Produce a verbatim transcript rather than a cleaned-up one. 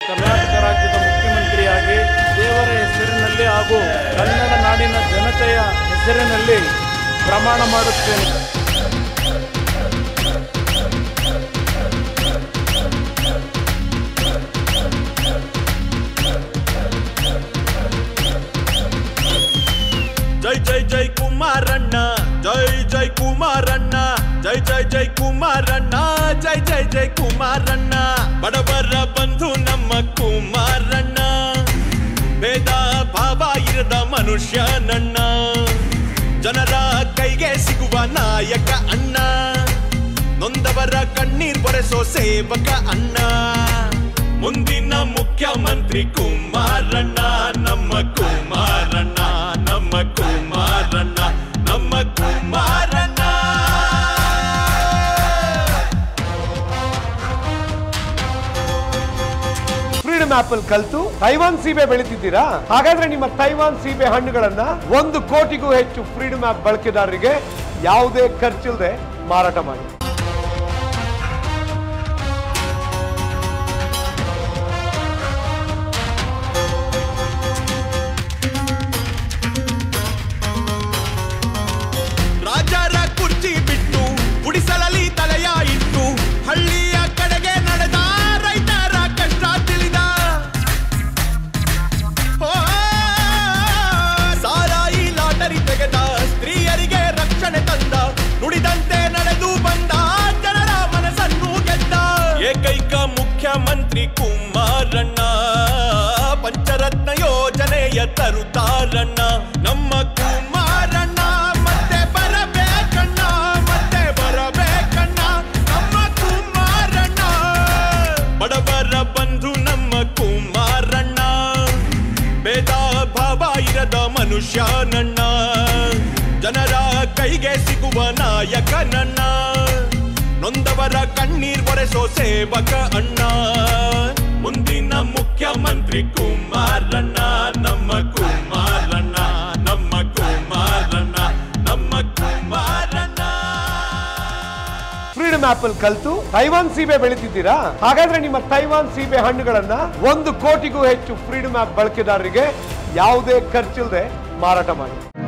ಕರ್ನಾಟಕ ರಾಜ್ಯದ ಮುಖ್ಯಮಂತ್ರಿಯಾಗಿ ದೇವರ ಹೆಸರಿನಲ್ಲಿ ಹಾಗೂ ಕನ್ನಡ ನಾಡಿನ ಜನತೆಯ ಹೆಸರಿನಲ್ಲಿ ಪ್ರಮಾಣ ಮಾಡುತ್ತೇನೆ. ಜೈ ಜೈ ಜೈ ಕುಮಾರಣ್ಣ, ಜೈ ಜೈ ಕುಮಾರಣ್ಣ, ಜೈ ಜೈ ಜೈ ಕುಮಾರಣ್ಣ, ಜೈ ಜೈ ಜೈ ಕುಮಾರಣ್ಣ. ಬಡವರ ಬಂಧು ನಮ್ಮ ಕುಮಾರಣ್ಣ, ಭೇದ ಭಾವ ಇರದ ಮನುಷ್ಯ ನನ್ನ, ಜನರ ಕೈಗೆ ಸಿಗುವ ನಾಯಕ ಅಣ್ಣ, ನೊಂದವರ ಕಣ್ಣೀರ್ ಬರೆಸೋ ಸೇವಕ ಅಣ್ಣ. ಮುಂದಿನ ಮುಖ್ಯಮಂತ್ರಿ ಕುಮಾರಣ್ಣ, ನಮ್ಮ ಕುಮಾರಣ್ಣ, ನಮ್ಮ ಕುಮಾರಣ್ಣ, ನಮ್ಮ ಕುಮಾರಣ್ಣ. ಫ್ರೀಡಮ್ ಆಪಲ್ ಕಲ್ತು ತೈವಾನ್ ಸೀಬೆ ಬೆಳೀತಿದ್ದೀರಾ? ಹಾಗಾದ್ರೆ ನಿಮ್ಮ ತೈವಾನ್ ಸೀಬೆ ಹಣ್ಣುಗಳನ್ನ ಒಂದು ಕೋಟಿಗೂ ಹೆಚ್ಚು ಫ್ರೀಡಮ್ ಆಪ್ ಬಳಕೆದಾರರಿಗೆ ಯಾವುದೇ ಖರ್ಚಿಲ್ಲದೆ ಮಾರಾಟ ಮಾಡಿ. ರಾಜರ ಕುರ್ಚಿ ಬಿಟ್ಟು ಗುಡಿಸಲಲ್ಲಿ ತಲೆಯ ಇಟ್ಟು ಹಳ್ಳಿಯ ಕಡೆಗೆ ನಡೆದ ರೈತರ ಕಷ್ಟ ತಿಳಿದ, ಸಾರಾಯಿ ಲಾಟರಿ ತೆಗೆದ, ಸ್ತ್ರೀಯರಿಗೆ ರಕ್ಷಣೆ ತಂದ, ನುಡಿದಂತೆ ನಡೆದು ಬಂದ, ಜನರ ಮನಸ್ಸನ್ನು ಗೆದ್ದ ಏಕೈಕ ಮುಖ್ಯಮಂತ್ರಿ ಕುಮಾರಣ್ಣ. ಪಂಚರತ್ನ ಯೋಜನೆಯ ತರುತ್ತಾರಣ್ಣ ನಮ್ಮ ಕುಮಾರಣ್ಣ. ಮತ್ತೆ ಬರಬೇಕಣ್ಣ, ಮತ್ತೆ ಬರಬೇಕಣ್ಣ ನಮ್ಮ ಕುಮಾರಣ್ಣ. ಬಡವರ ಬಂಧು ನಮ್ಮ ಕುಮಾರಣ್ಣ, ಭೇದ ಭಾವ ಇರದ ಮನುಷ್ಯ ನನ್ನ, ಜನರ ಕೈಗೆ ಸಿಗುವ ನಾಯಕ ನನ್ನ, ನೊಂದವರ ಕಣ್ಣೀರ್ ಬರೆಸೋ ಸೇವಕ ಅಣ್ಣ. ಮುಂದಿನ ಮುಖ್ಯಮಂತ್ರಿ ಕುಮಾರಣ್ಣ, ನಮ್ಮ ಕುಮಾರಣ್ಣ, ನಮ್ಮ ಕುಮಾರಣ್ಣ, ನಮ್ಮ ಕುಮಾರಣ್ಣ. ಫ್ರೀಡಮ್ ಆಪಲ್ ಕಲ್ತು ತೈವಾನ್ ಸೀಬೆ ಬೆಳೀತಿದ್ದೀರಾ? ಹಾಗಾದ್ರೆ ನಿಮ್ಮ ತೈವಾನ್ ಸೀಬೆ ಹಣ್ಣುಗಳನ್ನ ಒಂದು ಕೋಟಿಗೂ ಹೆಚ್ಚು ಫ್ರೀಡಮ್ ಆಪ್ ಬಳಕೆದಾರರಿಗೆ ಯಾವುದೇ ಖರ್ಚಿಲ್ಲದೆ ಮಾರಾಟ ಮಾಡಿ.